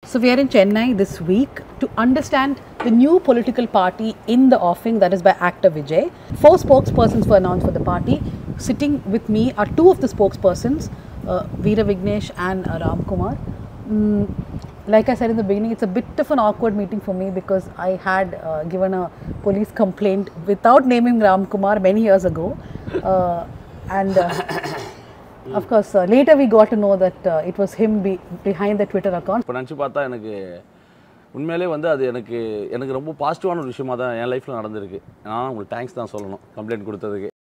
So we are in Chennai this week to understand the new political party in the offing, that is by actor Vijay. 4 spokespersons were announced for the party. Sitting with me are 2 of the spokespersons, Veera Vignesh and Ram Kumar. Like I said in the beginning, it's a bit of an awkward meeting for me because I had given a police complaint without naming Ram Kumar many years ago. Of course, later we got to know that it was him behind the Twitter account. இப்போ நினச்சி பார்த்தா எனக்கு உண்மையிலே வந்து அது எனக்கு ரொம்ப பாசிட்டிவான ஒரு விஷயமா தான் என் லைஃப்பில் நடந்திருக்கு. நான் உங்களுக்கு தேங்க்ஸ் தான் சொல்லணும் கம்ப்ளைண்ட் கொடுத்ததுக்கு.